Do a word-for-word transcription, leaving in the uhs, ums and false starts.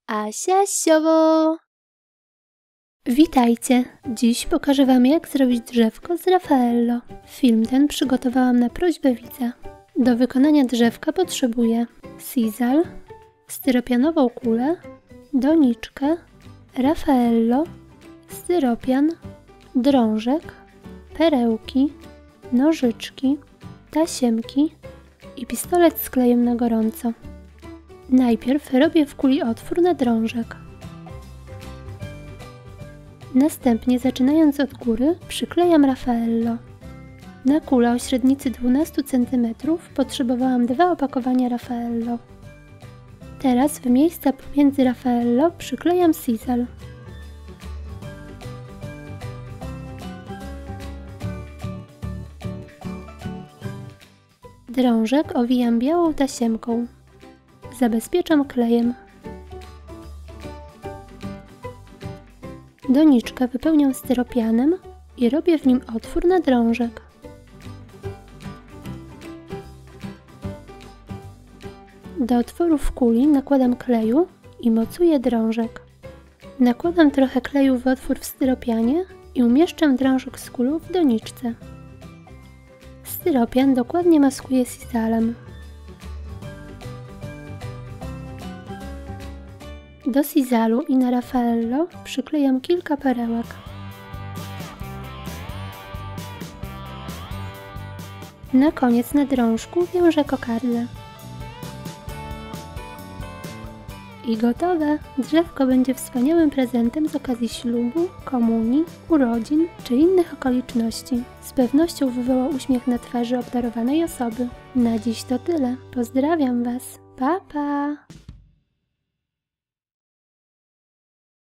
Asia Siowo! Witajcie! Dziś pokażę Wam, jak zrobić drzewko z Raffaello. Film ten przygotowałam na prośbę widza. Do wykonania drzewka potrzebuję sisal, styropianową kulę, doniczkę, Raffaello, styropian, drążek, perełki, nożyczki, tasiemki i pistolet z klejem na gorąco. Najpierw robię w kuli otwór na drążek. Następnie, zaczynając od góry, przyklejam Raffaello. Na kulę o średnicy dwanaście centymetrów potrzebowałam dwa opakowania Raffaello. Teraz w miejsca pomiędzy Raffaello przyklejam sisal. Drążek owijam białą tasiemką. Zabezpieczam klejem. Doniczkę wypełniam styropianem i robię w nim otwór na drążek. Do otworu w kuli nakładam kleju i mocuję drążek. Nakładam trochę kleju w otwór w styropianie i umieszczam drążek z kulą w doniczce. Styropian dokładnie maskuję sisalem. Do sisalu i na Raffaello przyklejam kilka perełek. Na koniec na drążku wiążę kokardę. I gotowe! Drzewko będzie wspaniałym prezentem z okazji ślubu, komunii, urodzin czy innych okoliczności. Z pewnością wywoła uśmiech na twarzy obdarowanej osoby. Na dziś to tyle. Pozdrawiam Was. Pa, pa!